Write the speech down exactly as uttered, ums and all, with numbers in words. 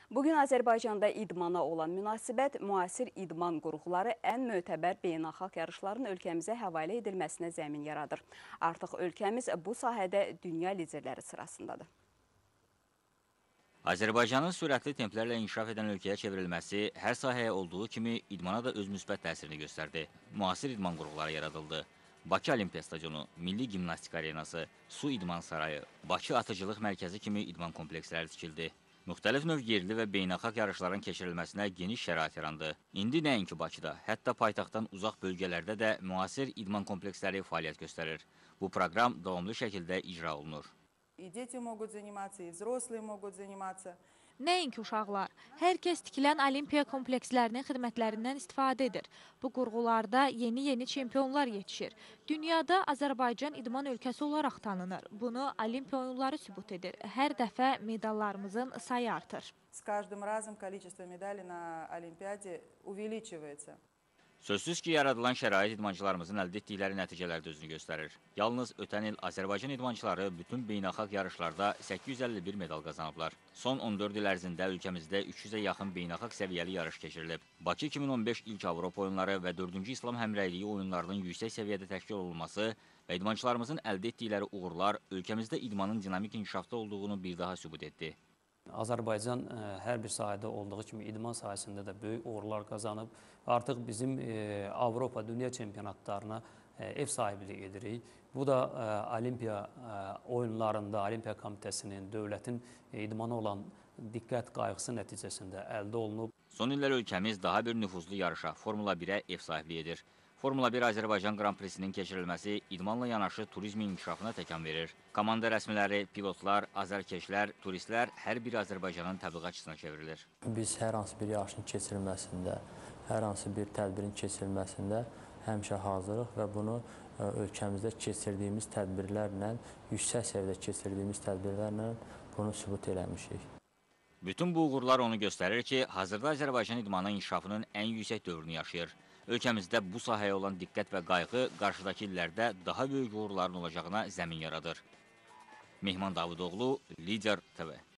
Bugün Azərbaycanda idmana olan münasibət, müasir idman qurğuları ən mötəbər beynəlxalq yarışların ölkəmizə həvalə edilməsinə zəmin yaradır. Artıq ölkəmiz bu sahədə dünya liderləri sırasındadır. Azərbaycanın sürətli templərlə inkişaf edən ölkəyə çevrilməsi hər sahəyə olduğu kimi idmana da öz müsbət təsirini göstərdi. Müasir idman qurğuları yaradıldı. Bakı Olimpiya Stadionu, Milli Gimnastika Arenası, Su İdman Sarayı, Bakı Atıcılıq Mərkəzi kimi idman kompleksləri tikildi. Müxtəlif növ yerli və beynəlxalq yarışların keçirilməsinə geniş şərait yarandı. İndi nəinki Bakıda, hətta paytaxtdan uzaq bölgələrdə də müasir idman kompleksləri fəaliyyət göstərir. Bu proqram davamlı şəkildə icra olunur. И дети могут заниматься, и взрослые могут заниматься. Nəinki uşaqlar, hər kəs tikilən olimpiya komplekslərinin xidmətlərindən istifadə edir. Bu qurğularda yeni-yeni çempionlar yetişir. Dünyada Azərbaycan idman ölkəsi olaraq tanınır. Bunu olimpiya oyunları sübut edir. Hər dəfə medallarımızın sayı artır. С каждым разом количество медалей на Олимпиаде увеличивается. Sözsüz ki, yaradılan şərait idmançılarımızın əldə etdikləri nəticələrdə özünü göstərir. Yalnız ötən il Azərbaycan idmançıları bütün beynəlxalq yarışlarda səkkiz yüz əlli bir medal qazanıblar. Son on dörd il ərzində ölkəmizdə üç yüzə yaxın beynəlxalq səviyyəli yarış keçirilib. Bakı iki min on beş ilk Avropa oyunları və dördüncü İslam həmrəyliyi oyunlarının yüksək səviyyədə təşkil olunması və idmançılarımızın əldə etdikləri uğurlar ölkəmizdə idmanın dinamik inkişafda olduğunu bir daha sübut etdi. Azərbaycan hər bir sahədə olduğu kimi idman sahəsində də böyük uğurlar qazanıb. Artıq bizim Avropa dünya çempionatlarına ev sahibliyi edirik. Bu da Olimpiya oyunlarında Olimpiya Komitəsinin, dövlətin idmana olan diqqət qayğısı nəticəsində əldə olunub. Son illər ölkəmiz daha bir nüfuzlu yarışa, Formula birə ev sahibliyi edir. Formula bir Azərbaycan Qran Prisinin keçirilməsi idmanla yanaşı turizmin inkişafına təkan verir. Komanda rəsmiləri, pilotlar, azərkeşlər, turistlər hər biri Azərbaycanın təbliğatçısına çevrilir. Biz hər hansı bir yarışın keçirilməsində, hər hansı bir tədbirin keçirilməsində həmişə hazırıq və bunu ölkəmizdə keçirdiyimiz tədbirlərlə, yüksək səviyyədə keçirdiyimiz tədbirlərlə bunu sübut eləmişik. Bütün bu uğurlar onu göstərir ki, hazırda Azərbaycan idmanı inkişafının ən yüksək dövrünü yaşayır. Ölkəmizdə bu sahəyə olan diqqət və qayğı qarşıdakı illərdə daha böyük uğurların olacağına zəmin yaradır. Mehman Davudoğlu, Lider T V.